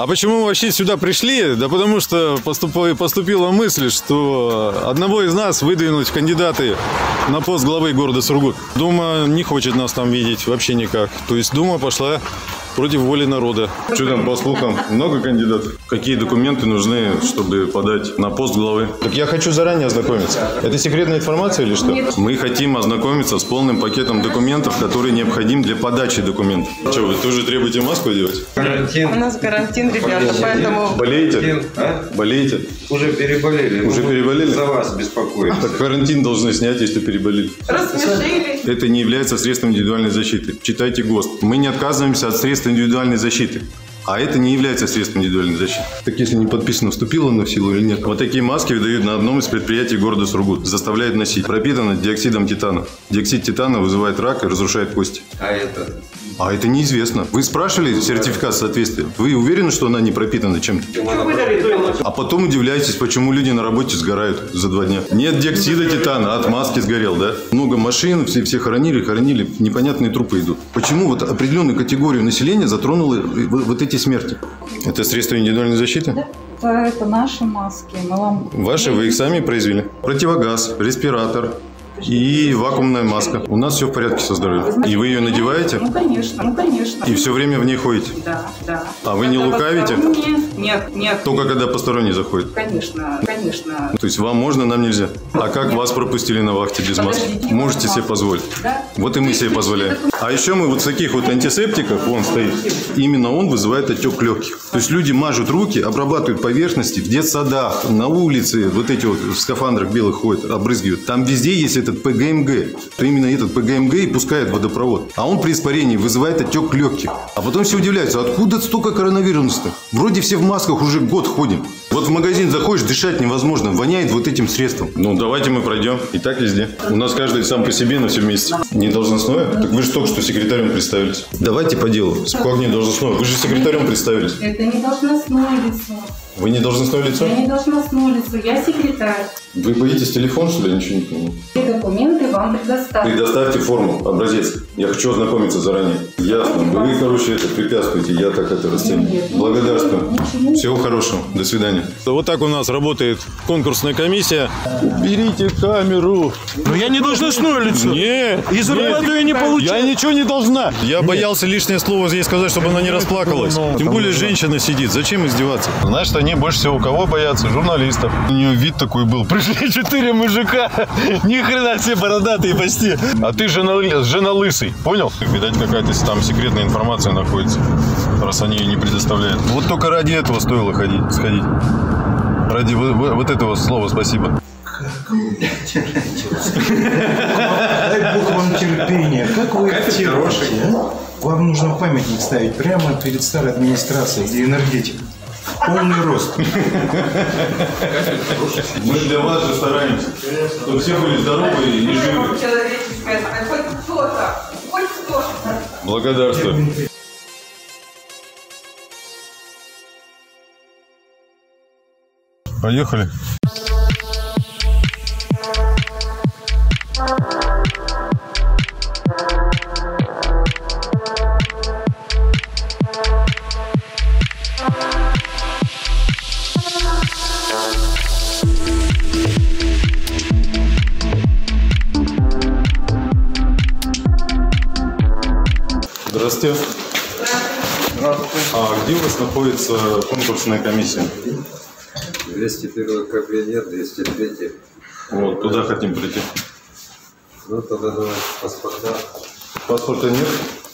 А почему мы вообще сюда пришли? Да потому что поступила мысль, что одного из нас выдвинуть в кандидаты на пост главы города Сургут. Дума не хочет нас там видеть вообще никак. То есть Дума пошла против воли народа. Что там по слухам? Много кандидатов? Какие документы нужны, чтобы подать на пост главы? Так я хочу заранее ознакомиться. Это секретная информация или что? Нет. Мы хотим ознакомиться с полным пакетом документов, который необходим для подачи документов. Что, вы тоже требуете маску одевать? Карантин. У нас карантин, ребята, поэтому... Болеете? Болеете? Уже переболели. Уже переболели? За вас беспокоюсь. Так карантин должны снять, если переболели. Рассмешили. Это не является средством индивидуальной защиты. Читайте ГОСТ. Мы не отказываемся от средств индивидуальной защиты. А это не является средством индивидуальной защиты. Так если не подписано, вступило на силу или нет? Вот такие маски выдают на одном из предприятий города Сургут. Заставляют носить. Пропитано диоксидом титана. Диоксид титана вызывает рак и разрушает кости. А это неизвестно. Вы спрашивали сертификат соответствия? Вы уверены, что она не пропитана чем-то? А потом удивляетесь, почему люди на работе сгорают за 2 дня. Нет диоксида титана, от маски сгорел, да? Много машин, все хоронили, непонятные трупы идут. Почему вот определенную категорию населения затронуло вот эти смерти? Это средства индивидуальной защиты? Да, это наши маски. Ваши? Вы их сами произвели? Противогаз, респиратор и вакуумная маска. У нас все в порядке со здоровьем. И вы ее надеваете? Ну, конечно. И все время в ней ходите? Да. А вы не лукавите? Нет. Только когда посторонний заходит? Конечно. То есть вам можно, нам нельзя? А как вас пропустили на вахте без маски? Можете себе позволить? Да. Вот и мы себе позволяем. А еще мы вот с таких вот антисептиков, он стоит, именно он вызывает отек легких. То есть люди мажут руки, обрабатывают поверхности в детсадах, на улице, вот эти вот в скафандрах белых ходят, обрызгивают. Там везде есть этот ПГМГ. То именно этот ПГМГ и пускает водопровод. А он при испарении вызывает отек легких. А потом все удивляются, откуда столько коронавируса-то? Вроде все в масках уже год ходим. Вот в магазин заходишь, дышать невозможно, воняет вот этим средством. Ну, давайте мы пройдем. И так везде. У нас каждый сам по себе, но все вместе. Не должностное? Так вы же только что секретарем представились. Давайте по делу. Как не должностное? Вы же секретарем представились. Это не должностное лицо. Вы не должностное лицо? Я не должностное лицо, я секретарь. Вы боитесь телефон, что ли? Я ничего не понимаю. Все документы вам предоставят. Предоставьте форму, образец. Я хочу ознакомиться заранее. Ясно. Вы, короче, это препятствуете. Я так это расцениваю. Благодарствую. Всего хорошего. До свидания. Вот так у нас работает конкурсная комиссия. Уберите камеру. Но я не должностное лицо. Нет. И зарплату я не получаю. Я ничего не должна. Я боялся лишнее слово здесь сказать, чтобы она не расплакалась. Тем более женщина сидит. Зачем издеваться? Значит, они больше всего кого боятся? Журналистов. У нее вид такой был. Пришли 4 мужика. Ни хрена все бородатые почти. А ты жена лысый. Понял? Видать, какая-то там секретная информация находится. Раз они ее не предоставляют. Вот только ради этого стоило сходить. Ради вот этого слова спасибо. Дай Бог вам терпения. Как вы хороший. Вам нужно памятник ставить прямо перед старой администрацией, где энергетика. Полный рост. Мы для вас же стараемся, чтобы все были здоровы и живы. Благодарствую. Поехали. Здравствуйте. А где у вас находится конкурсная комиссия? 201 кабинет, 203. Вот, туда хотим прийти. Ну, тогда давай паспорта. Паспорта нет?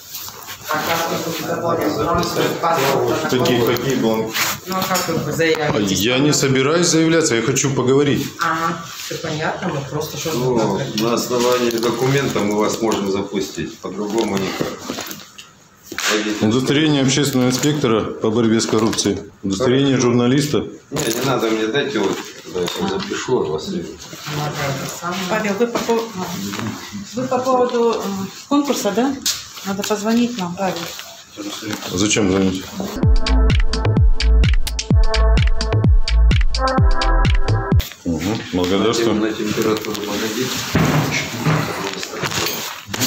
Какие бланки? Ну, а как вы заявитесь? Я не собираюсь заявляться, я хочу поговорить. Все понятно, мы просто что-то... Ну, на основании документа мы вас можем запустить, по-другому никак. Удостоверение общественного инспектора по борьбе с коррупцией. Удостоверение журналиста. Не надо мне, дайте вот, я запишу вас. Павел, вы по поводу конкурса, да? Надо позвонить нам, Павел. Зачем звонить? Благодарствую. На температуру погодите.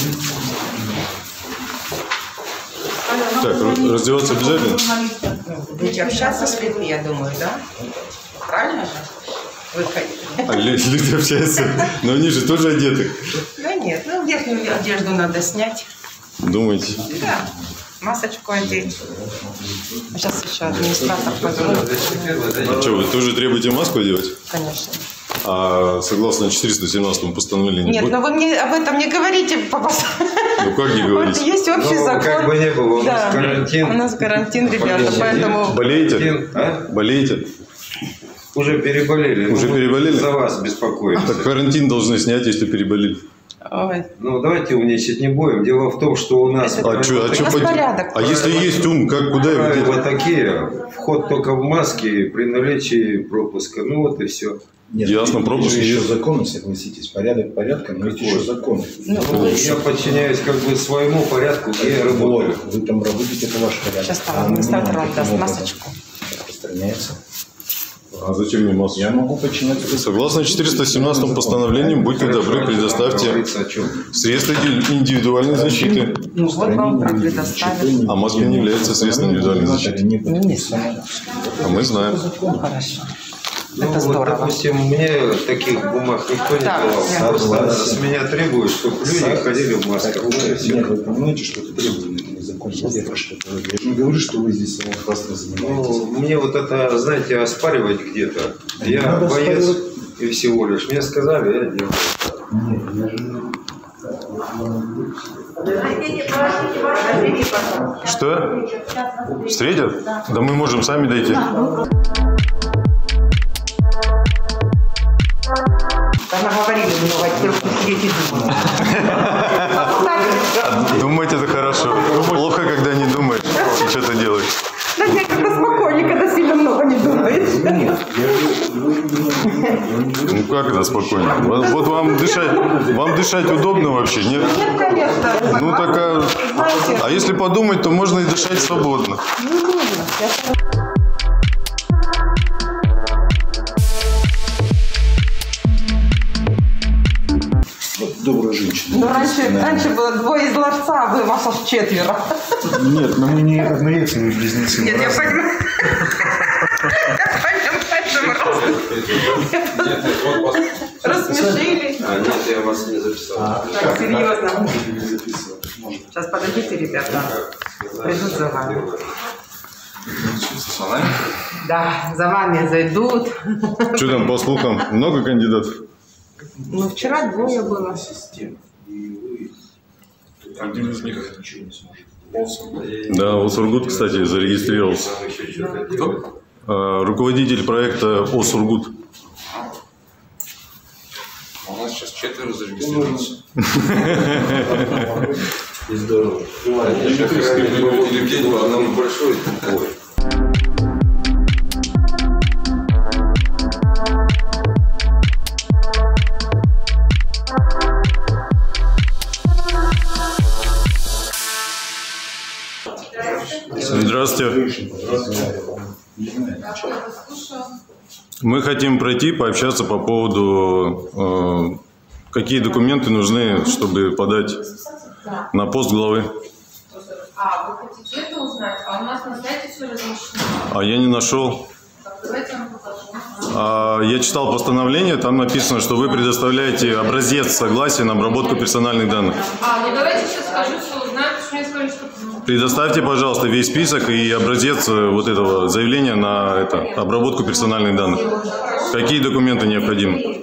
Так, раздеваться обязательно? Будете общаться с людьми, я думаю, да? Правильно же? Вы А люди общаются, но они же тоже одеты. Да нет, ну верхнюю одежду надо снять. Думаете? Да, масочку одеть. А сейчас еще администратор позвонит. А что, вы тоже требуете маску одевать? Конечно. А согласно 417 постановлению? Нет, но вы мне об этом не говорите, папа. Ну как не Вот говорите? есть общий Ну, закон. как бы не было, у нас Да. карантин. У нас карантин, ребята, поэтому... Болеете? А? Болеете? Уже переболели. Уже Ну, переболели? За вас беспокоимся. Так карантин должны снять, если переболели. Ой. Ну, давайте умничать не будем. Дело в том, что у нас... А что, У нас порядок. А если есть ум, как, куда его деть? Вот такие. Вход только в маске при наличии пропуска. Ну, вот и все. Нет, Ясно, пропуск есть же еще есть. законы, согласитесь. Порядок порядком, но есть еще законы. Я подчиняюсь как бы своему порядку, где я работаю. Вот, вы там работаете, это ваш порядок. Сейчас там администратор вам даст масочку. Распространяется. А зачем мне маску? Я могу подчиняться. Согласно 417 постановлению, будьте добры, предоставьте Говорится о чем? средства индивидуальной защиты. Ну вот вам предоставят. А маска не является средством индивидуальной защиты. Не знаю. А мы знаем. Хорошо. Ну, Это вот, здорово. допустим, мне таких бумаг никто не Да, давал. я Просто с меня требуют, чтобы люди ходили в масках. Вот и всё. Нет, вы понимаете, что это требование закон. Я же не говорю, что вы здесь самоуправством занимаетесь. Ну, мне вот это, знаете, оспаривать где-то. Я Надо боец оспаривать. и всего лишь. Мне сказали, я делаю. Нет, я же... Что? Встретят? Да мы можем сами дойти. Там наговорили много, теперь сидеть и думать. Думать это хорошо. Плохо, когда не думаешь и что-то делаешь. Да нет, когда спокойнее, когда сильно много не думаешь. Ну как это спокойно? Вот вам дышать удобно вообще, нет? Нет, конечно. Ну так, Знаете, а если подумать, то можно и дышать свободно. не нужно. Вот добрая женщина. Ну, раньше было двое из ларца, а вы вас аж четверо. Нет, но мы не однояйцевые близнецы. Нет, мы я разные. понимаю. Я понимаю, рассмешили. А нет, я вас не записал. Так, серьезно. Сейчас подождите, ребята. Придут за вами. Да, за вами зайдут. Что там по слухам? Много кандидатов? Ну, вчера двое было. Один из них ничего не сможет. Да, Осургут, кстати, зарегистрировался. Кто? Руководитель проекта Осургут. У нас сейчас 4 зарегистрировались. И здорово. Или где Было одному большой, ой. Здравствуйте. Мы хотим пройти, пообщаться по поводу, какие документы нужны, чтобы подать на пост главы. А, вы хотите это узнать? А у нас на сайте все размещено. А я не нашел. Давайте я вам покажу. Я читал постановление, там написано, что вы предоставляете образец согласия на обработку персональных данных. А, ну давайте сейчас скажу, что узнаем, потому что мне сказали, что... Предоставьте, пожалуйста, весь список и образец вот этого заявления на обработку персональных данных. Какие документы необходимы?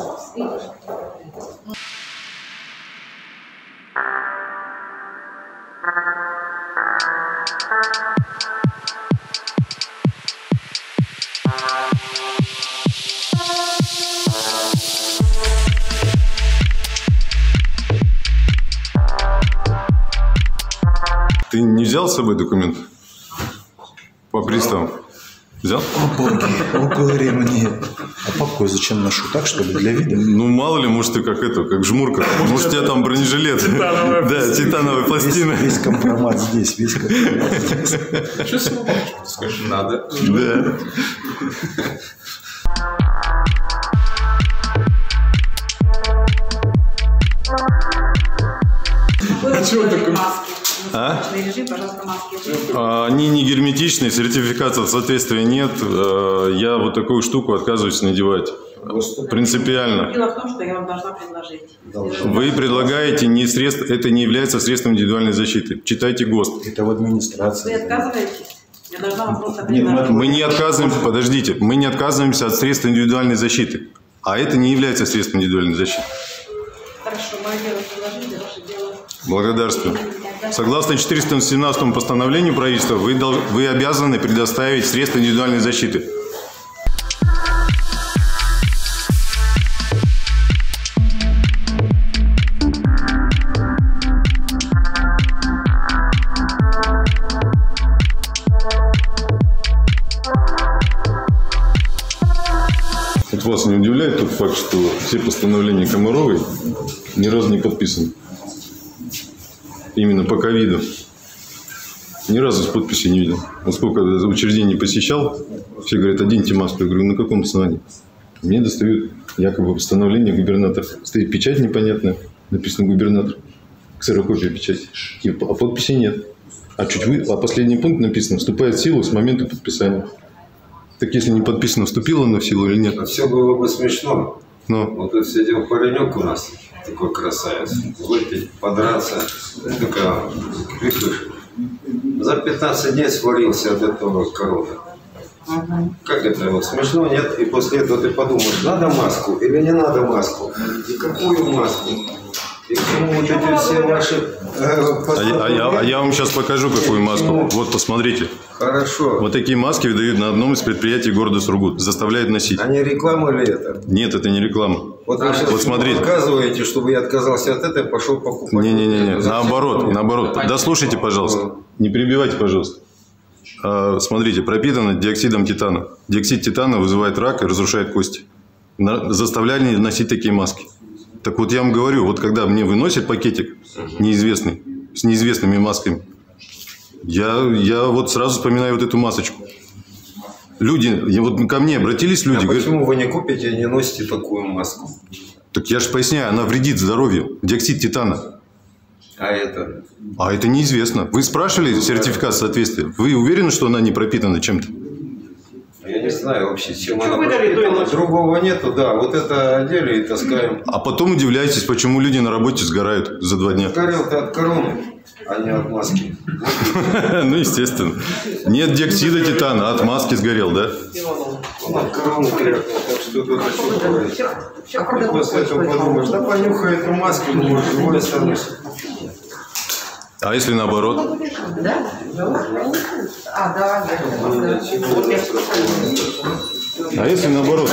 Ты не взял с собой документ? По приставам? Взял? О, говори мне. А папку я зачем ношу? Так, чтобы для вида? Ну, мало ли, может, ты как жмурка. Может, у тебя там бронежилет. Да, титановая пластина. Весь компромат здесь, весь компромат здесь. Что с тобой? Скажешь, надо. Да. А чего такое? Срочный режим, пожалуйста, маски. Они не герметичные, сертификата соответствия нет. Я вот такую штуку отказываюсь надевать. Принципиально. Дело в том, что я вам должна предложить. Вы предлагаете не средств, это не является средством индивидуальной защиты. Читайте ГОСТ. Это в администрации. Вы отказываетесь? Я должна вам просто предложить. Мы не отказываемся, подождите, мы не отказываемся от средств индивидуальной защиты. А это не является средством индивидуальной защиты. Хорошо, мое дело предложили, ваше дело. Благодарствую. Согласно 417 постановлению правительства, вы обязаны предоставить средства индивидуальной защиты. Вот вас не удивляет тот факт, что все постановления Комаровой ни разу не подписаны? Именно по ковиду. Ни разу с подписи не видел. Вот сколько учреждений посещал, все говорят, оденьте маску. Я говорю, на каком основании? Мне достают якобы постановление губернатора. Стоит печать непонятная, написано губернатор. Ксерокопия печати. А подписи нет. А последний пункт написано, вступает в силу с момента подписания. Так если не подписано, вступило оно в силу или нет? Все было бы смешно. Но. Вот тут сидел паренек у нас, такой красавец. Выпить, подраться. Такая, за 15 дней сварился от этого короны. Как это? Вот смешно, нет? И после этого ты подумаешь, надо маску или не надо маску? И какую маску? И к чему вот эти все ваши... я вам сейчас покажу, какую маску. Вот, посмотрите. Хорошо. Вот такие маски выдают на одном из предприятий города Сургут. Заставляют носить. А не реклама ли это? Нет, это не реклама. Вот вы сейчас смотрите. Отказываете, чтобы я отказался от этого и пошел покупать. Не. Наоборот. Дослушайте, пожалуйста. Не перебивайте, пожалуйста. Смотрите, пропитано диоксидом титана. Диоксид титана вызывает рак и разрушает кости. Заставляли носить такие маски. Так вот я вам говорю, вот когда мне выносят пакетик неизвестный, с неизвестными масками, я вот сразу вспоминаю вот эту масочку. Люди, вот ко мне обратились люди. А почему вы не купите и не носите такую маску? Так я же поясняю, она вредит здоровью. Диоксид титана. А это? А это неизвестно. Вы спрашивали сертификат соответствия? Вы уверены, что она не пропитана чем-то? Я не знаю вообще, чем она пропитана. Другого нету, да. Вот это одели и таскаем. А потом удивляетесь, почему люди на работе сгорают за 2 дня. Сгорел-то от короны, а не от маски. Ну, естественно. Нет диоксида титана, а от маски сгорел, да? Он от короны крякнул, так что тут что говорить. И после этого подумаешь, да понюхай эту маску, может, живой останешься. А если наоборот? А если наоборот?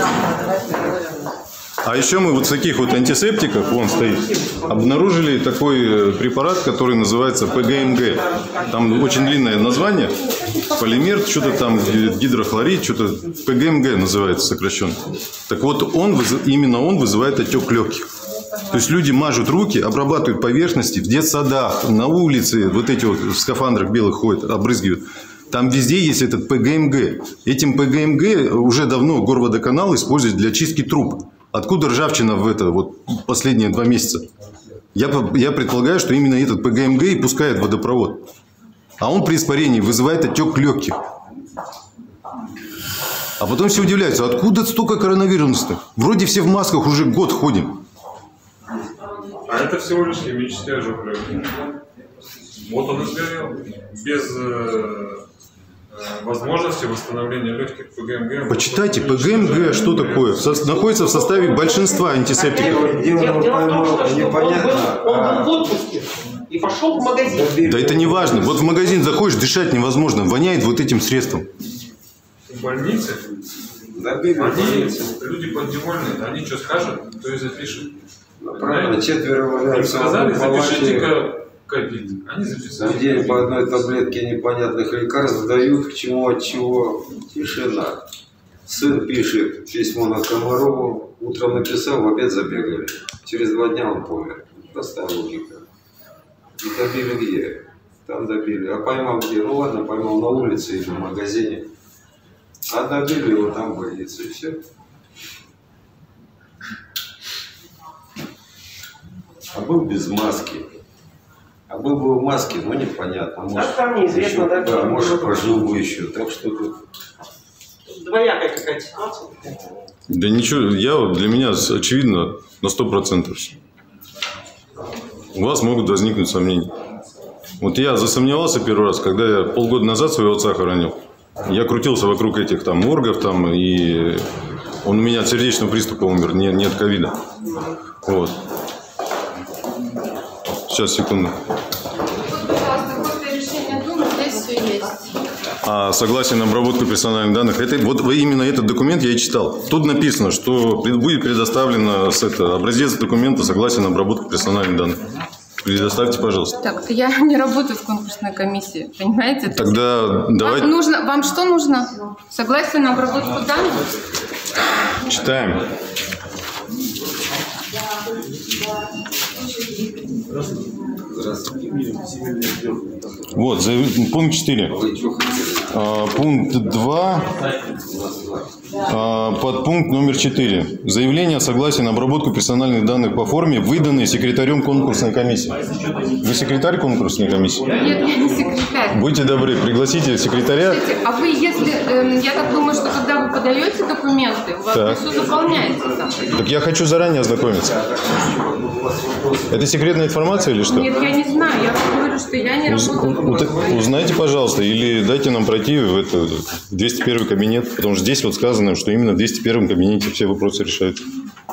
А еще мы вот с таких вот антисептиков, вон стоит, обнаружили такой препарат, который называется ПГМГ. Там очень длинное название. Полимер, что-то там, гидрохлорид, что-то ПГМГ называется сокращенно. Так вот, именно он вызывает отек легких. То есть люди мажут руки, обрабатывают поверхности в детсадах, на улице, вот эти вот в скафандрах белых ходят, обрызгивают. Там везде есть этот ПГМГ. Этим ПГМГ уже давно Горводоканал использует для чистки труб. Откуда ржавчина вот последние 2 месяца? Я предполагаю, что именно этот ПГМГ и пускает в водопровод. А он при испарении вызывает отек легких. А потом все удивляются, откуда столько коронавируса-то? Вроде все в масках уже год ходим. А это всего лишь химический ожог легких. Вот он и сгорел. Без возможности восстановления легких ПГМГ. Почитайте, ПГМГ, что такое? Находится в составе большинства антисептиков. Дело непонятно. Он был в отпуске и пошел в магазин. Да это не важно. Вот в магазин заходишь, дышать невозможно. Воняет вот этим средством. В больнице люди подневольные, они что скажут, то и запишут. Правильно, 4 валяются. Им сказали, запишите ковид. Они записали. В день по одной таблетке непонятных лекарств дают, к чему, от чего. Тишина. Сын пишет письмо на Комарову. Утром написал, в обед забегали. Через 2 дня он помер. Простая логика. И добили где? Там добили. А поймал где? Ну ладно, поймал на улице или в магазине. А добили его там в больнице. И все. А был без маски. А был бы в маске, ну непонятно. Может, там неизвестно, еще, да? может, пожил бы еще. Так что тут... Двоякая какая-то ситуация. Да ничего, для меня очевидно на 100% все. У вас могут возникнуть сомнения. Вот я засомневался первый раз, когда я полгода назад своего отца хоронил. Я крутился вокруг этих там моргов, там, и он у меня от сердечного приступа умер, не от ковида. Вот. Сейчас, секунду. Вот, пожалуйста, копия решения Думы, здесь все есть. А согласие на обработку персональных данных, это, вот именно этот документ я и читал. Тут написано, что будет предоставлено образец документа согласия на обработку персональных данных. Предоставьте, пожалуйста. Так, я не работаю в конкурсной комиссии, понимаете? Тогда давайте... Вам что нужно? Согласие на обработку данных? Читаем. Вот, пункт 4. Пункт 2. Подпункт номер 4. Заявление о согласии на обработку персональных данных по форме, выданной секретарем конкурсной комиссии. Вы секретарь конкурсной комиссии? Нет, я не секретарь. Будьте добры, пригласите секретаря. Слушайте, а вы, если... я так думаю, что когда вы подаете документы, у вас все заполняется там. Так я хочу заранее ознакомиться. Это секретная информация или что? Нет, я не знаю. Я вам говорю, что я не работаю. Узнайте, пожалуйста, или дайте нам пройти в 201 кабинет, потому что здесь вот сказано, что именно в 201 кабинете все вопросы решаются.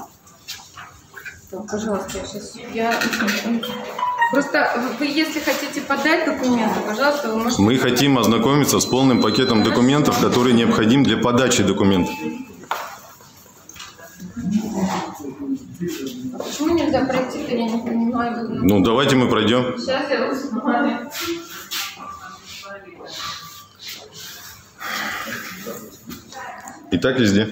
Так, пожалуйста, я сейчас... Просто вы, если хотите подать документы, пожалуйста, вы можете... Мы хотим ознакомиться с полным пакетом документов, который необходим для подачи документов. А почему нельзя пройти-то, я не понимаю. Ну, давайте мы пройдем. Сейчас я узнаю. И так везде.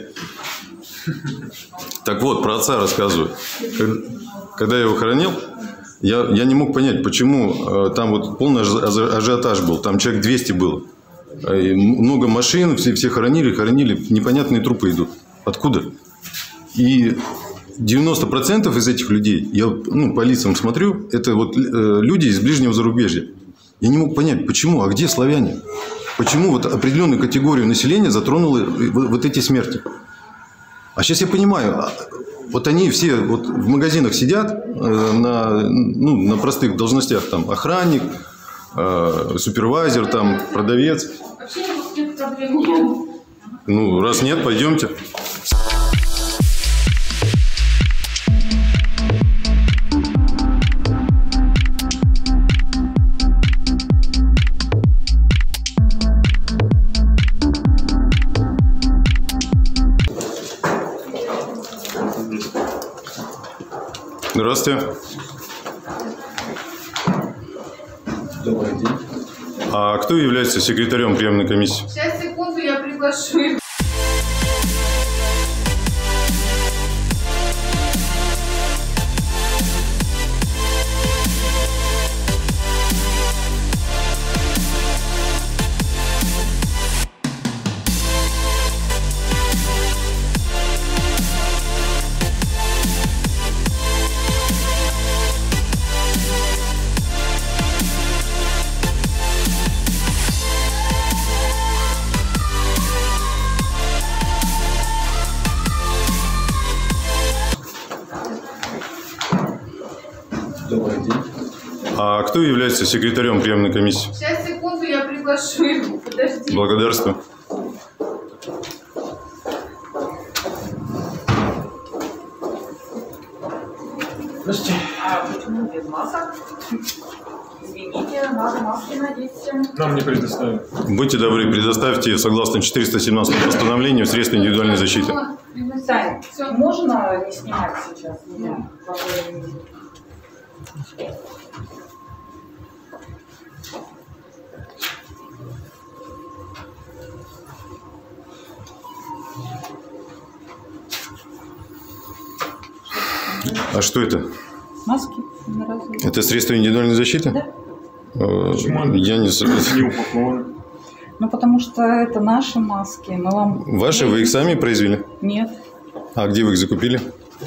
Так вот, про отца рассказываю. Когда я его хоронил, я не мог понять, почему там вот полный ажиотаж был. Там человек 200 было. И много машин, все хоронили, непонятные трупы идут. Откуда? И 90% из этих людей, я по лицам смотрю, это вот люди из ближнего зарубежья. Я не мог понять, почему, а где славяне? Почему вот определенную категорию населения затронули вот эти смерти? А сейчас я понимаю, вот они все вот в магазинах сидят на простых должностях, там охранник, супервайзер, там продавец. Вообще никаких проблем нет. Ну, раз нет, пойдемте. Здравствуйте. Добрый день. А кто является секретарем приемной комиссии? Сейчас, секунду, я приглашу их. Добрый день. А кто является секретарем приемной комиссии? Сейчас, секунду, я приглашу их. Подожди. Благодарствую. Здравствуйте. А почему без масок? Извините, надо маски надеть всем. Нам не предоставят. Будьте добры, предоставьте согласно 417 постановлению средства индивидуальной защиты. Сань, можно не снимать сейчас? А что это? Маски. Это средство индивидуальной защиты? Да. Я не... Не упакованы. Ну, потому что это наши маски. Мы вам... Ваши? Вы их сами произвели? Нет. А где вы их закупили?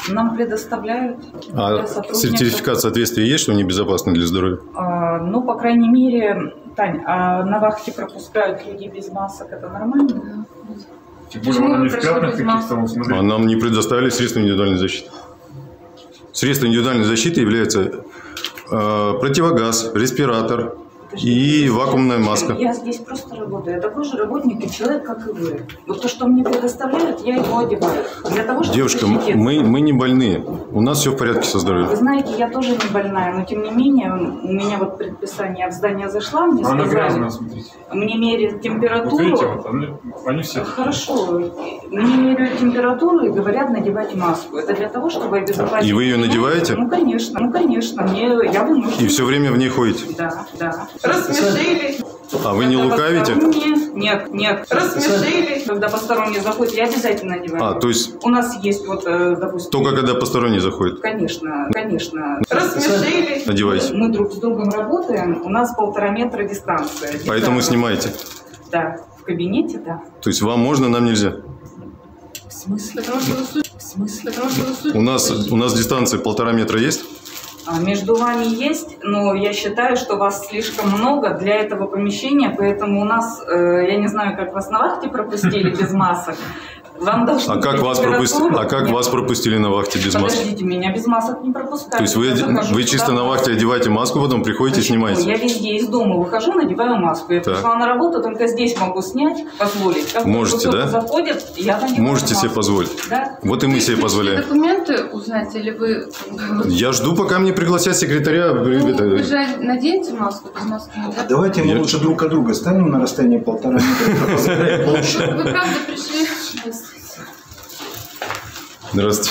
Нам предоставляют. А для сотрудников. сертификат соответствия есть, что они безопасны для здоровья? Ну, по крайней мере, Тань, а на вахте пропускают людей без масок, это нормально? Тем более, она не в пятнах каких-то, вот смотри. А нам не предоставили средства индивидуальной защиты. Средства индивидуальной защиты являются противогаз, респиратор и вакуумная маска. Я здесь просто работаю. Я такой же работник и человек, как и вы. Вот то, что мне предоставляют, я его одеваю. Для того, чтобы Девушка, защититься. мы не больные. У нас все в порядке со Вы здоровьем. знаете, я тоже не больная, но тем не менее, у меня вот предписание, я в здание зашла, мне Она сказали, грязная, смотрите. мне меряют Вот температуру. видите, вот они все. Хорошо. Мне меряют температуру и говорят надевать маску. Это для того, чтобы обезопасить. И вы ее надеваете? Ну, конечно. Я вынуждена. И все время в ней ходите. Да. Рассмешили. А вы не лукавите? Нет. Рассмешили. Когда посторонний заходит, я обязательно надеваю. А, то есть У нас есть вот, допустим... только когда посторонний заходит? Конечно. Рассмешили. Надевайте. Мы друг с другом работаем, у нас 1,5 метра дистанция. Поэтому снимайте. Да, в кабинете, да. То есть вам можно, нам нельзя? В смысле? Потому что вы судите. У нас дистанция 1,5 метра есть? Между вами есть, но я считаю, что вас слишком много для этого помещения, поэтому у нас, я не знаю, как вас на вахте пропустили без масок. Вам должны А как вас пропустили на вахте без маски? Подождите, меня без масок не пропускают. То есть вы чисто на вахте одеваете маску, потом приходите и снимаете? Я везде из дома выхожу, надеваю маску. Я пришла на работу, только здесь могу снять, позволить. Как Можете, да? Заходят, я надеваю Можете маску. себе позволить? Да. Вот и мы себе позволяем. Документы узнать или вы... Я жду, пока мне пригласят секретаря. Вы же наденете маску, без маски нельзя? Давайте мы лучше друг от друга станем на расстоянии 1,5 метра. Вы правда пришли? Здравствуйте.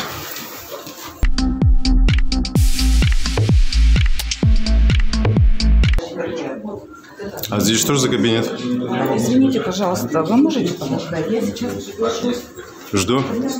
А здесь что же за кабинет? Извините, пожалуйста, вы можете подождать? Я сейчас приглашу. Жду.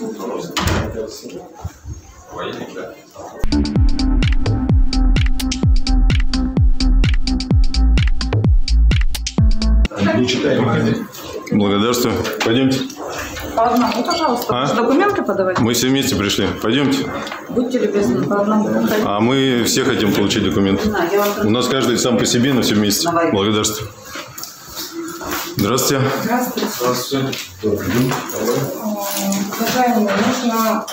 Не читаем. Благодарствую. Пойдемте. По одному, пожалуйста. А? Можете документы подавать? Мы все вместе пришли. Пойдемте. Будьте любезны, по одному. А мы все хотим получить документы. Да, я вам... У нас каждый сам по себе, но все вместе. Давай. Благодарствую. Здравствуйте. Здравствуйте. Уважаемые, нужно...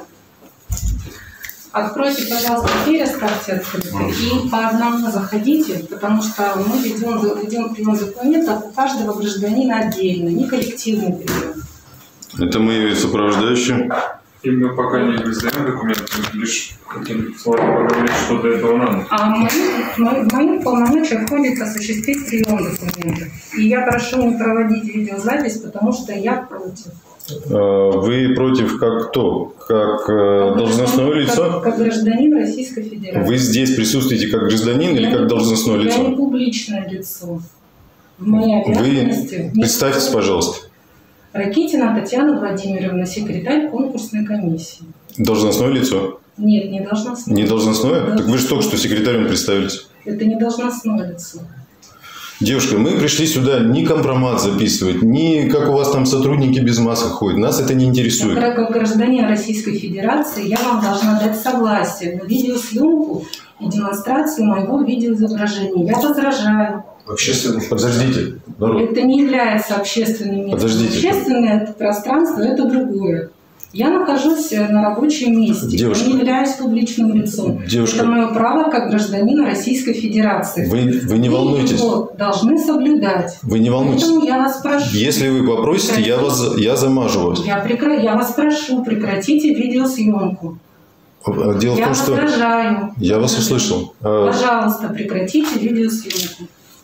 Откройте, пожалуйста, дверь, оставьте открытой и по одному заходите, потому что мы ведем прием документов у каждого гражданина отдельно, не коллективный прием. Это мы сопровождающие. Именно пока не издаем документы, лишь каким словом поговорить, что для этого надо. А в моих полномочиях входит осуществить прием документов. И я прошу не проводить видеозапись, потому что я против. Вы против как кто? Как должностное лицо? Как гражданин Российской Федерации. Вы здесь присутствуете как гражданин или как должностное Я не лицо? публичное лицо. В моей обязанности... Вы представьтесь, пожалуйста. Ракитина Татьяна Владимировна, секретарь конкурсной комиссии. Должностное лицо? Нет, не должностное. Не должностное? Так вы же только что секретарем представились. Это не должностное лицо. Девушка, мы пришли сюда не компромат записывать, не как у вас там сотрудники без масок ходят. Нас это не интересует. Как гражданин Российской Федерации я вам должна дать согласие на видеосъемку и демонстрацию моего видеоизображения. Я возражаю. Подождите. Народ. Это не является общественным местом. Подождите. Общественное пространство – это другое. Я нахожусь на рабочем месте. Девушка. Я не являюсь публичным лицом. Девушка. Это мое право как гражданина Российской Федерации. Вы не волнуйтесь. Вы его должны соблюдать. Вы не волнуйтесь. Поэтому я вас прошу. Если вы попросите, я замажу вас. Я вас прошу, прекратите видеосъемку. Дело в Я том, что... возражаю. Я вас услышал. Пожалуйста, прекратите видеосъемку.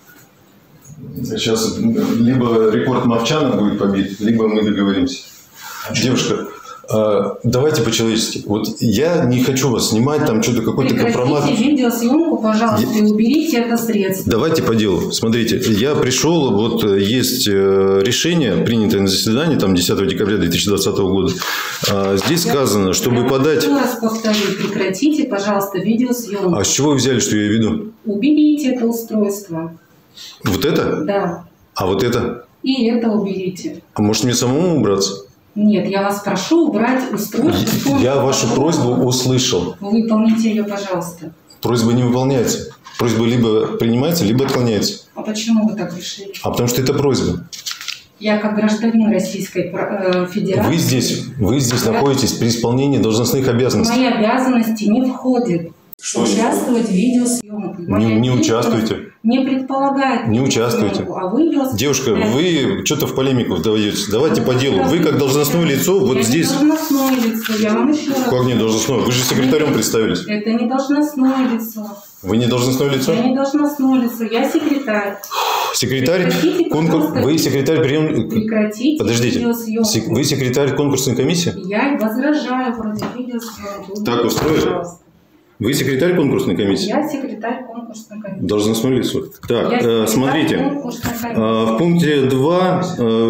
Сейчас либо рекорд Мовчана будет побит, либо мы договоримся. Девушка, давайте по-человечески. Вот я не хочу вас снимать, там что-то какой-то компромат. Прекратите видеосъемку, пожалуйста, и уберите это средство. Давайте по делу. Смотрите, я пришел, вот есть решение, принятое на заседании, там 10 декабря 2020 года. Здесь сказано, чтобы подать... Я раз повторю, прекратите, пожалуйста, видеосъемку. А с чего вы взяли, что я веду? Уберите это устройство. Вот это? Да. А вот это? И это уберите. А может мне самому убраться? Нет, я вас прошу убрать устройство. Я вашу просьбу услышал. Выполните ее, пожалуйста. Просьба не выполняется. Просьба либо принимается, либо отклоняется. А почему вы так решили? А потому что это просьба. Я как гражданин Российской Федерации... Вы здесь находитесь при исполнении должностных обязанностей. Мои обязанности не входят участвовать в видеосъемке. Не участвуйте. Не предполагает. Не участвуйте. А вы Девушка, вы что-то в полемику вдаетесь. Давайте по делу. Вы как должностное лицо вот я здесь... Не должностное лицо, я вам еще раз... Как не должностное? Вы же секретарем представились. Это не должностное лицо. Вы не должностное лицо? Я не должностное лицо, я секретарь. Секретарь конкурс... Вы секретарь прием... Прекратите. Подождите. Видеосъемку. Вы секретарь конкурсной комиссии? Я возражаю против видеосъемки. Так устроили? Вы секретарь конкурсной комиссии? Я секретарь конкурсной комиссии. Должностное лицо. Так, смотрите. В пункте 2,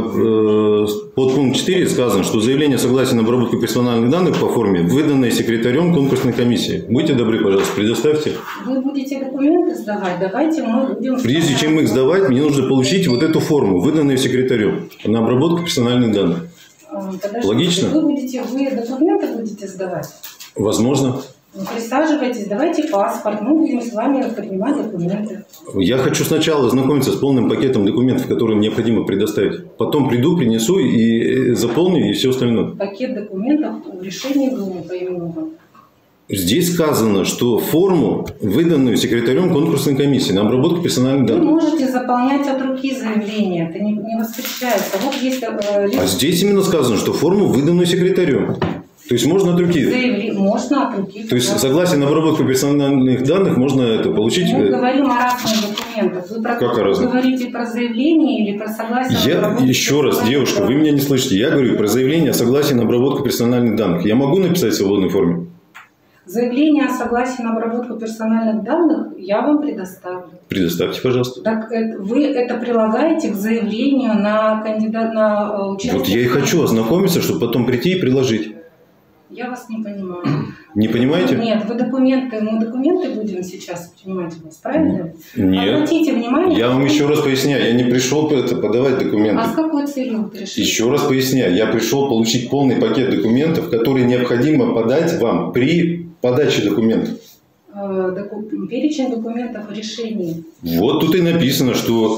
под пункт 4 сказано, что заявление о согласии на обработку персональных данных по форме, выданное секретарем конкурсной комиссии. Будьте добры, пожалуйста, предоставьте. Вы будете документы сдавать, давайте мы будем... Прежде чем их сдавать, мне нужно получить вот эту форму, выданную секретарем на обработку персональных данных. Подождите, Логично? Вы документы будете сдавать? Возможно. Присаживайтесь, давайте паспорт, мы будем с вами принимать документы. Я хочу сначала ознакомиться с полным пакетом документов, которые необходимо предоставить. Потом приду, принесу и заполню, и все остальное. Пакет документов в решении Думы по именам. Здесь сказано, что форму, выданную секретарем конкурсной комиссии на обработку персональных данных. Вы можете заполнять от руки заявление, это не воспрещается. Вот есть... А здесь именно сказано, что форму, выданную секретарем. То есть можно от руки. Можно от руки. То есть согласие на обработку персональных данных можно это получить. Мы говорим о разных документах. Вы говорите про заявление или про согласие? Еще раз, девушка, вы меня не слышите. Я говорю про заявление о согласии на обработку персональных данных. Я могу написать в свободной форме? Заявление о согласии на обработку персональных данных я вам предоставлю. Предоставьте, пожалуйста. Так вы это прилагаете к заявлению на кандидат на участие? Вот я и хочу ознакомиться, чтобы потом прийти и приложить. Я вас не понимаю. Не понимаете? Нет, мы документы будем сейчас принимать у вас, правильно? Нет. Обратите внимание. Я вам еще раз поясняю, я не пришел подавать документы. А с какой целью вы пришли? Еще раз поясняю, я пришел получить полный пакет документов, которые необходимо подать вам при подаче документов. Перечень документов решений. Вот тут и написано, что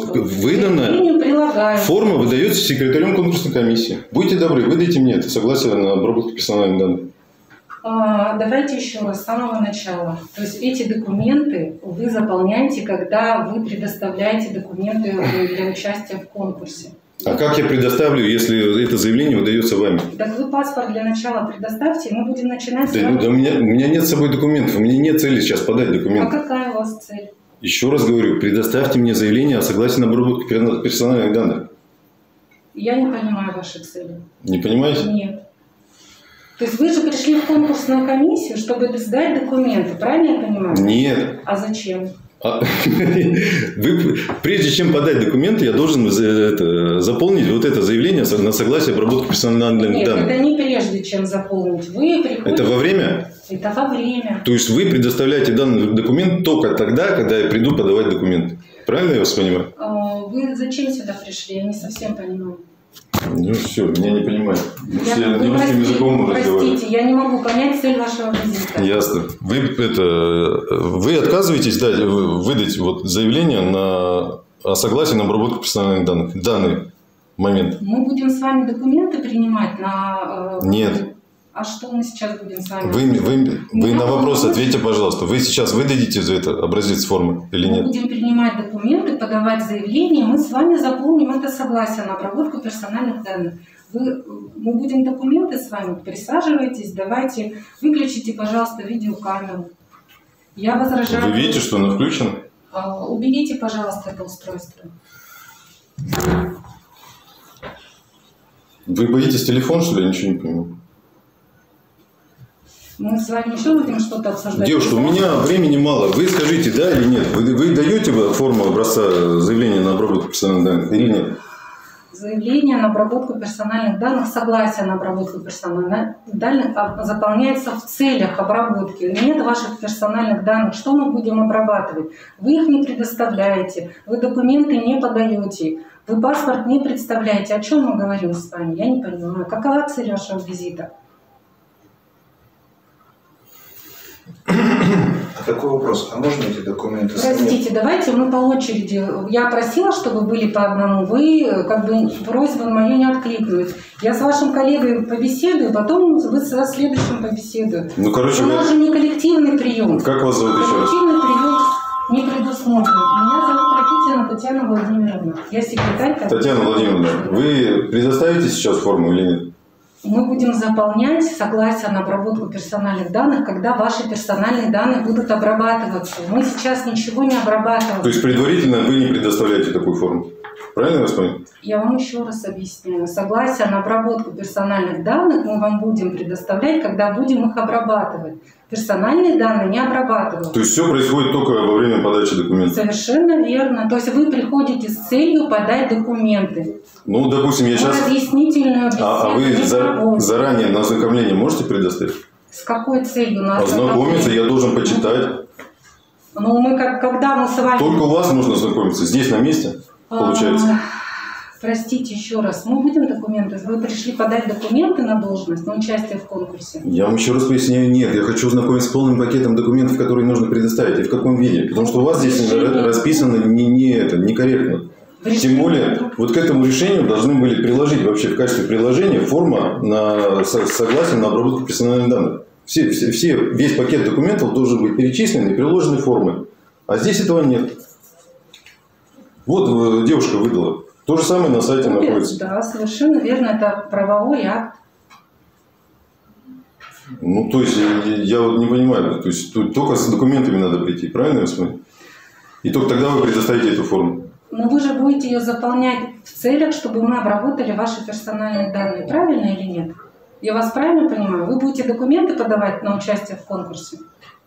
выдана форма выдается секретарем конкурсной комиссии. Будьте добры, выдайте мне это согласие на обработку персональных данных. Давайте еще раз с самого начала. То есть эти документы вы заполняете, когда вы предоставляете документы для участия в конкурсе. А как я предоставлю, если это заявление выдается вами? Так вы паспорт для начала предоставьте, и мы будем начинать... Да, у меня нет с собой документов, у меня нет цели сейчас подать документы. А какая у вас цель? Еще раз говорю, предоставьте мне заявление о согласии на обработку персональных данных. Я не понимаю ваши цели. Не понимаете? Нет. То есть вы же пришли в конкурсную комиссию, чтобы сдать документы, правильно я понимаю? Нет. А зачем? Вы, прежде чем подать документы, я должен заполнить вот это заявление на согласие обработки персональных данных. Нет, это не прежде чем заполнить. Вы приходите... Это во время? Это во время. То есть вы предоставляете данный документ только тогда, когда я приду подавать документы. Правильно я вас понимаю? Вы зачем сюда пришли? Я не совсем понимаю. Ну все, меня не понимают. Я русским языком разговариваю. Простите, я не могу понять цель вашего визита. Ясно. Вы отказываетесь выдать вот заявление о согласии на обработку персональных данных в данный момент? Мы будем с вами документы принимать на... Нет. А что мы сейчас будем с вами? Вы на вопрос ответьте, пожалуйста. Вы сейчас выдадите за это образец формы или нет? Мы будем принимать документы, подавать заявление, мы с вами заполним это согласие на обработку персональных данных. Мы будем документы с вами, присаживайтесь, давайте, выключите, пожалуйста, видеокамеру. Я возражаю. Вы видите, что она включена? Уберите, пожалуйста, это устройство. Вы боитесь телефон, что ли? Я ничего не понимаю. Мы с вами еще будем что-то обсуждать. Девушка, у меня времени мало. Вы скажите, да или нет? Вы даете форму образца заявления на обработку персональных данных или нет? Заявление на обработку персональных данных, согласие на обработку персональных данных заполняется в целях обработки. Нет ваших персональных данных. Что мы будем обрабатывать? Вы их не предоставляете, вы документы не подаете. Вы паспорт не представляете. О чем мы говорим с вами? Я не понимаю. Какова цель вашего визита? Такой вопрос. А можно эти документы Простите, давайте мы по очереди. Я просила, чтобы были по одному. Вы как бы просьбу мою не откликнулись. Я с вашим коллегой побеседую, потом вы со следующим побеседуете. Ну, короче, у нас же не коллективный прием. Как вас зовут еще раз? Коллективный прием не предусмотрен. Меня зовут Ракитина Татьяна Владимировна. Я секретарь. Татьяна Владимировна, вы предоставите сейчас форму или нет? Мы будем заполнять согласие на обработку персональных данных, когда ваши персональные данные будут обрабатываться. Мы сейчас ничего не обрабатываем. То есть предварительно вы не предоставляете такую форму? Правильно я вас понял? Я вам еще раз объясняю. Согласие на обработку персональных данных мы вам будем предоставлять, когда будем их обрабатывать. Персональные данные не обрабатывают. То есть все происходит только во время подачи документов? Совершенно верно. То есть вы приходите с целью подать документы. Ну, допустим, я сейчас... Разъяснительную беседу. А вы заранее на ознакомление можете предоставить? С какой целью на ознакомиться? Я должен почитать. Ну, мы когда мы с вами... Только у вас можно ознакомиться? Здесь, на месте, получается? Простите еще раз, мы будем документы? Вы пришли подать документы на должность, на участие в конкурсе? Я вам еще раз поясняю, нет. Я хочу ознакомиться с полным пакетом документов, которые нужно предоставить. И в каком виде? Потому что у вас здесь расписано некорректно. Тем более, вот к этому решению должны были приложить вообще в качестве приложения форма на согласие на обработку персональных данных. Весь пакет документов должен быть перечислен и приложены формы. А здесь этого нет. Вот девушка выдала. То же самое на сайте находится. Да, совершенно верно. Это правовой акт. Ну, то есть, я вот не понимаю. То есть, тут только с документами надо прийти. Правильно я смотрю? И только тогда вы предоставите эту форму. Но вы же будете ее заполнять в целях, чтобы мы обработали ваши персональные данные. Правильно или нет? Я вас правильно понимаю? Вы будете документы подавать на участие в конкурсе?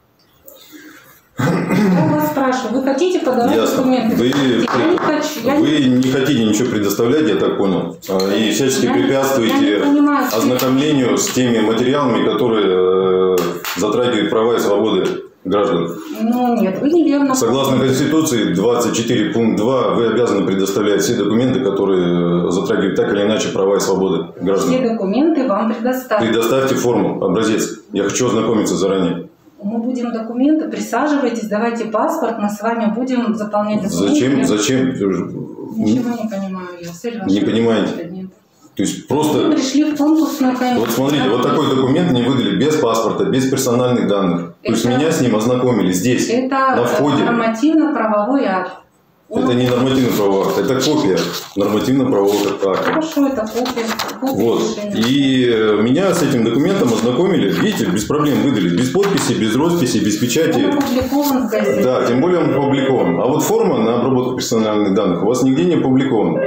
Я вас спрашиваю, вы хотите подавать документы? Вы не хотите ничего предоставлять, я так понял. И всячески препятствуете ознакомлению с теми материалами, которые затрагивают права и свободы граждан. Ну нет, вы неверно. Согласно Конституции 24 пункт 2, вы обязаны предоставлять все документы, которые затрагивают так или иначе права и свободы граждан. Все документы вам предоставят. Предоставьте форму, образец. Я хочу ознакомиться заранее. Мы будем документы, присаживайтесь, давайте паспорт, мы с вами будем заполнять документы. Зачем? Ничего не понимаю я. Не понимаете? Нет. То есть просто... Мы пришли в конкурсную комиссию. Вот смотрите, вот такой документ мне выдали без паспорта, без персональных данных. То есть меня с ним ознакомили здесь, на входе. Это нормативно-правовой акт. Это не нормативно-правовой акт, это копия нормативно-правового акта. Хорошо, это копия вот. И меня с этим документом ознакомили, видите, без проблем выдали, без подписи, без росписи, без печати. Он опубликован в газете. Да, тем более он опубликован. А вот форма на обработку персональных данных у вас нигде не опубликована.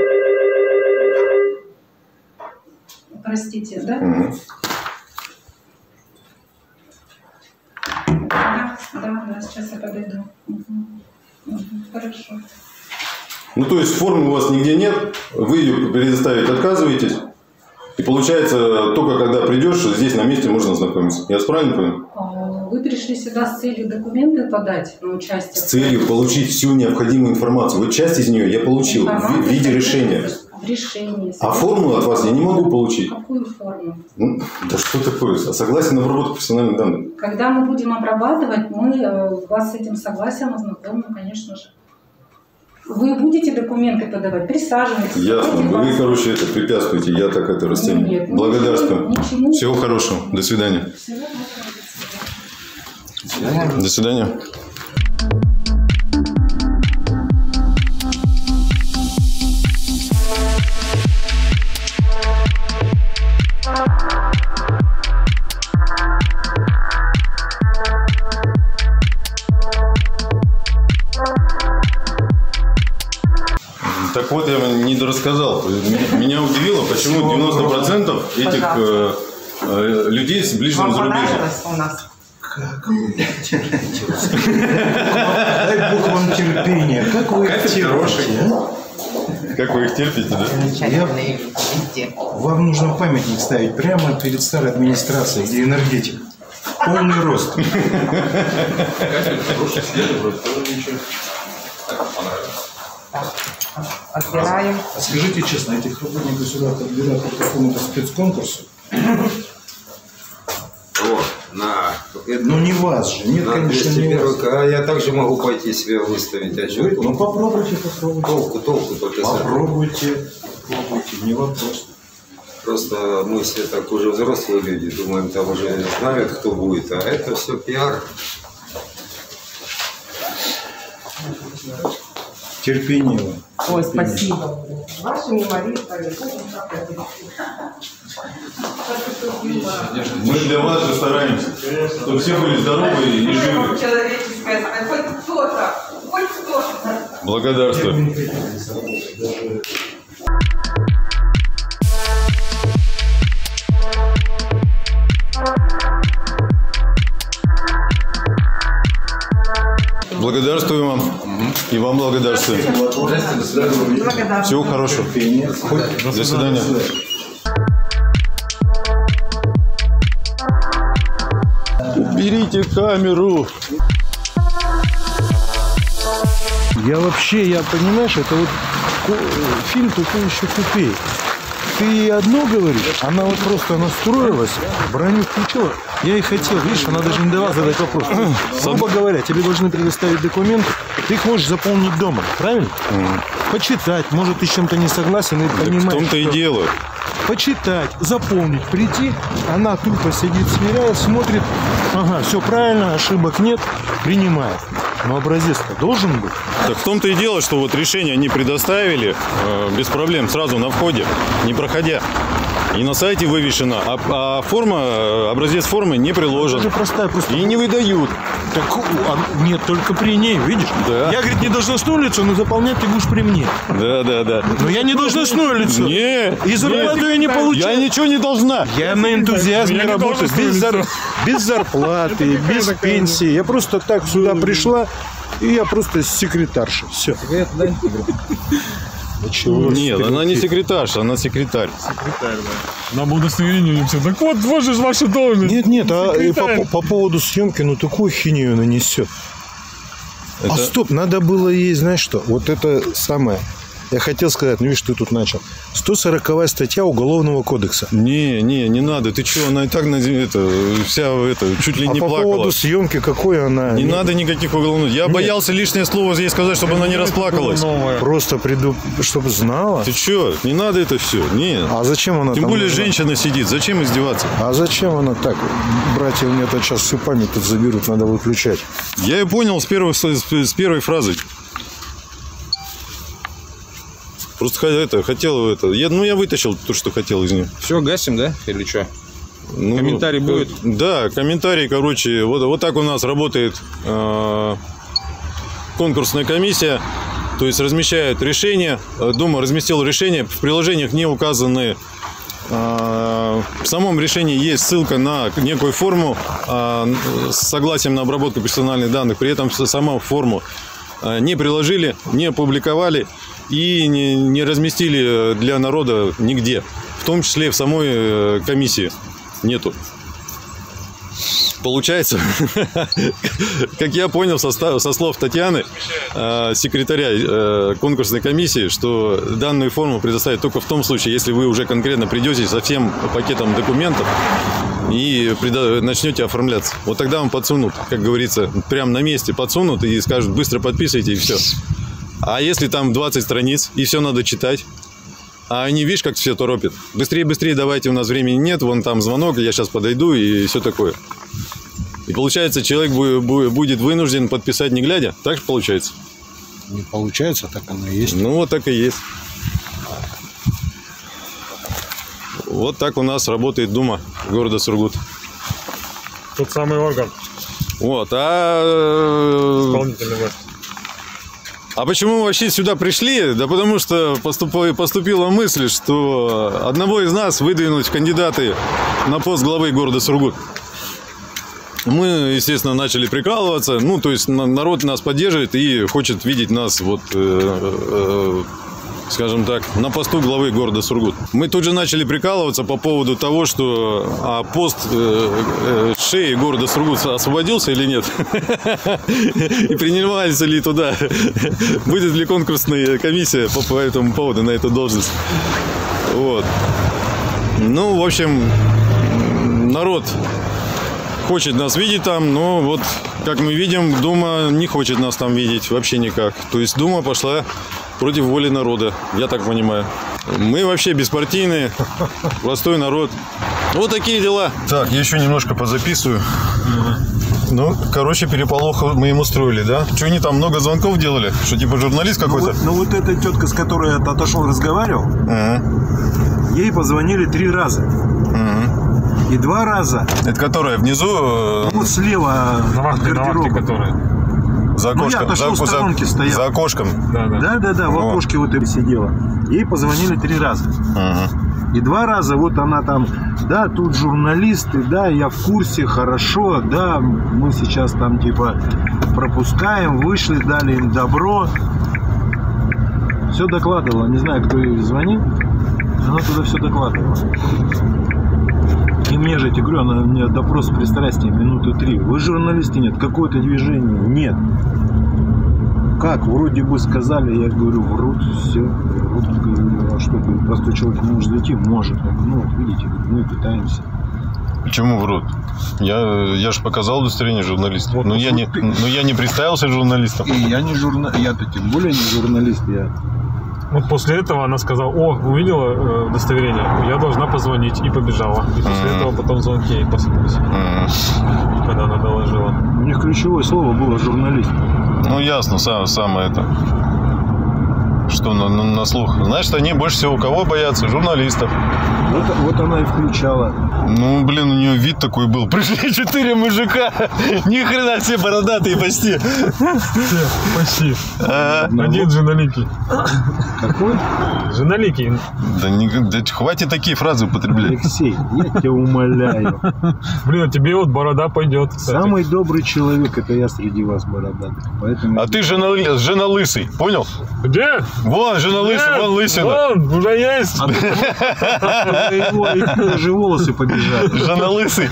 Простите, да? Угу. Да, сейчас я подойду. Хорошо. Ну, то есть формы у вас нигде нет, вы ее предоставить отказываетесь. И получается, только когда придешь, здесь на месте можно ознакомиться. Я вас правильно понял? Вы пришли сюда с целью документы подать на участие? С целью получить всю необходимую информацию. Вот часть из нее я получил в виде решения. Решение. А формулу от вас я не могу получить. Какую форму? Ну, да что такое? Согласие на обработку персональных данных. Когда мы будем обрабатывать, мы вас с этим согласием ознакомим, конечно же. Вы будете документы подавать? Присаживайтесь. Ясно. Вы, короче, это препятствуете. Я так это расцениваю. Нет, благодарствую. Ничего. Всего хорошего. До свидания. До свидания. Так вот, я не дорассказал. Меня удивило, почему 90% этих людей с ближнего зарубежья. У нас? Как вы дай Бог вам терпения. Как вы их терпите, Как вы их терпите, да? Замечательные люди. Вам нужно памятник ставить прямо перед старой администрацией, где энергетик. Полный рост. Хороший свет, вроде тоже ничего. Так понравилось. Отбираем. А скажите честно, этих работников сюда подбирают по какому-то спецконкурсу? Ну не вас же, нет, конечно, не вас. А я также могу пойти себя выставить. А что это? Ну попробуйте. Толку подписать. Попробуйте, не вопрос. Просто мы все так уже взрослые люди, думаем, там уже знают, кто будет, а это все пиар. Терпение. Ой, спасибо. Вашими молитвами. Мы для вас же стараемся, чтобы все были здоровы и живы. Человеческое, хоть кто-то. Благодарствую. Благодарствую вам. И вам благодарствую. Всего хорошего. До свидания. Уберите камеру. Я понимаешь, это вот фильм только еще тупее. Ты ей одно говоришь, она вот просто настроилась, броню включила. Я и хотел, видишь, она даже не давала задать вопрос. Грубо говоря, тебе должны предоставить документы, ты их можешь заполнить дома, правильно? Почитать, может, ты с чем-то не согласен и понимаешь. В том-то и дело. Почитать, заполнить, прийти, она тупо сидит, сверяет, смотрит, ага, все правильно, ошибок нет, принимает. Но образец-то должен быть. Так в том-то и дело, что вот решение они предоставили без проблем, сразу на входе, не проходя. И на сайте вывешено, а форма, образец формы не приложен. Это простая, просто. И не выдают. Так, нет, только при ней, видишь? Да. Я, говорит, не должностное лицо, но заполнять ты будешь при мне. Да. Но я не должностное лицо. Не. И зарплату я не получаю. Я ничего не должна. Я на энтузиазме работаю, без зарплаты, без пенсии. Я просто так сюда пришла, и я просто секретарша. Все. Нет, она не секретарша, она секретарь. Секретарь, да. На удостоверение не все. Так вот же ваша должность. Нет, а по поводу съемки, ну такую хинею она несет. А стоп, надо было ей, знаешь что, вот это самое. Я хотел сказать, ну видишь, ты тут начал. 140-я статья Уголовного кодекса. Не надо. Ты что, она и так чуть ли не плакала. По поводу съемки, какой она? Не надо никаких уголовных. Я боялся лишнее слово ей сказать, чтобы она не расплакалась. Просто чтобы знала. Ты что, не надо это все. Нет. А зачем она Тем там более нужна? женщина сидит. Зачем издеваться? А зачем она так? Братья у меня тут сейчас всю память тут заберут, надо выключать. Я и понял с первой фразы. Просто хотел это. Я вытащил то, что хотел из нее. Все, гасим, да? Или что? Комментарий будет? Да, комментарий, короче. Вот так у нас работает конкурсная комиссия. То есть размещают решение. Дума разместила решение. В приложениях не указаны. В самом решении есть ссылка на некую форму с согласием на обработку персональных данных. При этом саму форму не приложили, не опубликовали и не разместили для народа нигде. В том числе в самой комиссии нету. Получается, как я понял со слов Татьяны, секретаря конкурсной комиссии, что данную форму предоставят только в том случае, если вы уже конкретно придете со всем пакетом документов и начнете оформляться. Вот тогда вам подсунут, как говорится, прямо на месте подсунут и скажут, быстро подписывайте и все. А если там 20 страниц и все надо читать, а они, видишь, как все торопят. Быстрее, давайте, у нас времени нет, вон там звонок, я сейчас подойду и все такое. И получается, человек будет вынужден подписать не глядя. Так же получается? Не получается, так оно и есть. Ну, вот так и есть. Вот так у нас работает Дума города Сургут. Тот самый орган. Вот, Исполнительный власть. А почему мы вообще сюда пришли? Да потому что поступила мысль, что одного из нас выдвинуть в кандидаты на пост главы города Сургут. Мы, естественно, начали прикалываться. Ну, то есть народ нас поддерживает и хочет видеть нас вот скажем так, на посту главы города Сургут. Мы тут же начали прикалываться по поводу того, что пост шеи города Сургут освободился или нет. И принимается ли туда, будет ли конкурсная комиссия по этому поводу на эту должность. Вот. Ну, в общем, народ хочет нас видеть там, но вот, как мы видим, Дума не хочет нас там видеть вообще никак. То есть Дума пошла против воли народа, я так понимаю. Мы вообще беспартийные, простой народ. Вот такие дела. Так, я еще немножко позаписываю. Ну, короче, переполох мы им устроили, да? Что, они там много звонков делали? Что, типа, журналист какой-то? Ну, вот эта тетка, с которой я отошел, разговаривал, ей позвонили 3 раза. И 2 раза. Это которая внизу? Ну, вот слева от гардероба. За окошком. Ну, я отошел в сторонке, стоял. За окошком? Да, в окошке вот и сидела. Ей позвонили 3 раза. И 2 раза вот она там, да, тут журналисты, да, я в курсе, хорошо, да, мы сейчас там типа пропускаем, вышли, дали им добро. Все докладывала, не знаю, кто ей звонил, она туда все докладывала. И мне же, я говорю, она мне допрос с пристрастием минуты 3. Вы журналисты? Нет. Какое-то движение? Нет. Как? Вроде бы сказали, я говорю, врут, все. Врут, говорю, а что, простой человек не может зайти? Может. Я говорю, ну вот видите, мы пытаемся. Почему врут? Я же показал удостоверение журналиста. Вот, но я не представился журналистом. И я не журналист, я-то тем более не журналист, я... Вот после этого она сказала: о, увидела удостоверение, я должна позвонить, и побежала. И после этого потом звонки ей посыпались, когда она доложила. У них ключевое слово было журналист. Ну ясно, самое это. Что на слух. Значит, они больше всего кого боятся? Журналистов. Вот она и включала. Ну, блин, у нее вид такой был. Пришли 4 мужика. Ни хрена все бородатые почти. Почти. Один женоликий. Какой? Женоликий. Да хватит такие фразы употреблять. Алексей, я тебя умоляю. Блин, тебе вот борода пойдет. Самый добрый человек — это я среди вас, бородатый. Поэтому... А ты жена лысый, понял? Где? Вон, жена лысый, вон лысина. Вон, уже есть. Его же волосы побежали. Жена лысый.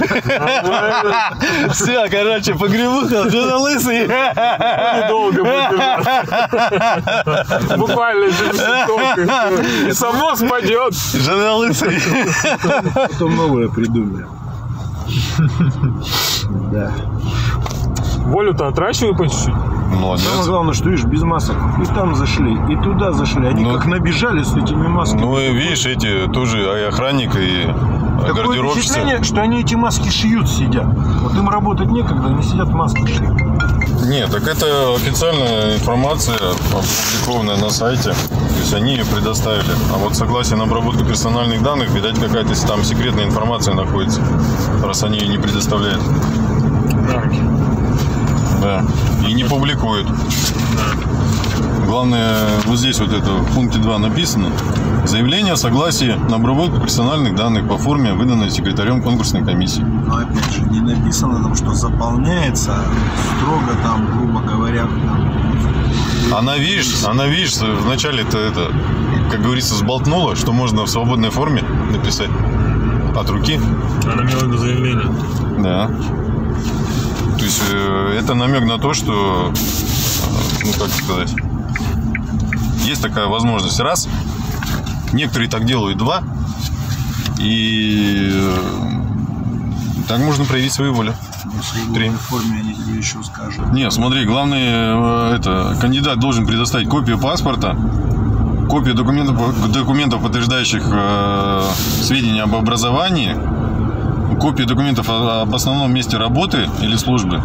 Все, короче, погребуха, жена лысый. Недолго будет. Буквально через секунду. И само спадет. Жена лысый. Потом новое придумали. Да. Волю-то отращивай по чуть-чуть. Молодец. Самое главное, что, видишь, без масок. И там зашли, и туда зашли. Они как набежали с этими масками. Ну, и видишь, эти тоже и охранник, и такое гардеробщица. впечатление, что они эти маски шьют, сидят. Вот им работать некогда, они сидят, маски шьют. Нет, так это официальная информация, опубликованная на сайте. То есть они ее предоставили. А вот согласие на обработку персональных данных, видать, какая-то там секретная информация находится, раз они ее не предоставляют. Да. И не публикуют. Главное, вот здесь вот это в пункте 2 написано: заявление о согласии на обработку персональных данных по форме, выданной секретарем конкурсной комиссии. Но опять же, не написано там, что заполняется строго там, грубо говоря. Она, видишь, вначале-то это, как говорится, сболтнула, что можно в свободной форме написать от руки. Она имела в виду заявление. Да. То есть это намек на то, что, ну как сказать, есть такая возможность. Раз, некоторые так делают, 2, и так можно проявить свою волю. В своей форме они тебе еще скажут. Не, смотри, главное, кандидат должен предоставить копию паспорта, копию документов, подтверждающих сведения об образовании, копии документов об основном месте работы или службы.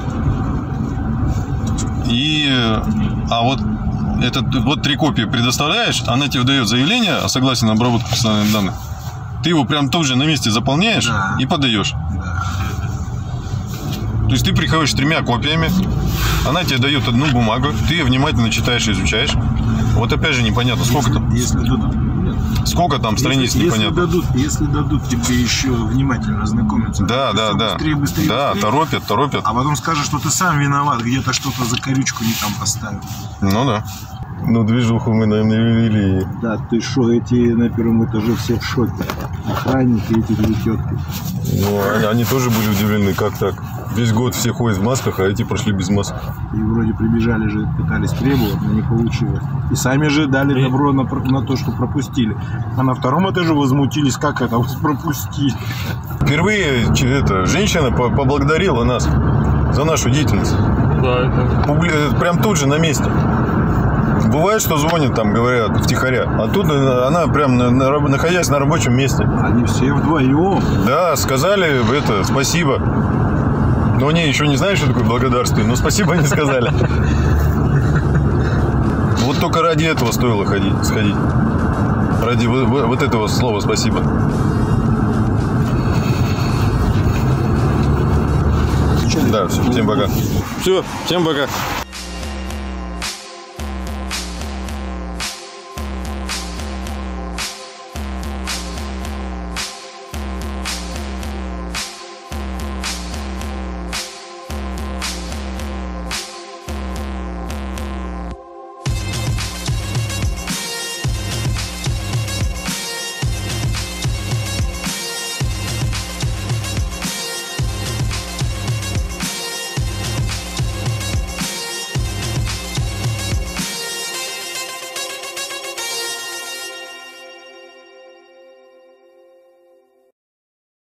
Вот 3 копии предоставляешь, она тебе дает заявление о согласии на обработку персональных данных. Ты его прям тут же на месте заполняешь, да, и подаешь. Да. То есть ты приходишь с 3 копиями, она тебе дает одну бумагу, ты ее внимательно читаешь и изучаешь. Вот опять же непонятно, сколько там. Сколько там страниц, непонятно. Если дадут тебе еще внимательно ознакомиться. Да. Быстрее. Да, торопят. А потом скажешь, что ты сам виноват, где-то что-то за корючку не там поставил. Ну да. Ну, движуху мы, наверное, вели. Да, ты шо, эти на первом этаже все в шоке. Охранники, эти две тетки. Ну, они тоже были удивлены, как так. Весь год все ходят в масках, а эти прошли без масок. И вроде прибежали же, пытались требовать, но не получилось. И сами же дали добро на то, что пропустили. А на втором этаже возмутились, как это вас пропустили. Впервые женщина поблагодарила нас за нашу деятельность. Да, это... Прям тут же на месте. Бывает, что звонят, там, говорят, втихаря. А тут она прям, находясь на рабочем месте. Они все вдвоем. Да, сказали спасибо. Но они еще не знают, что такое благодарствие. Но спасибо не сказали. Вот только ради этого стоило сходить. Ради вот этого слова спасибо. Да, все, всем пока. Все, всем пока.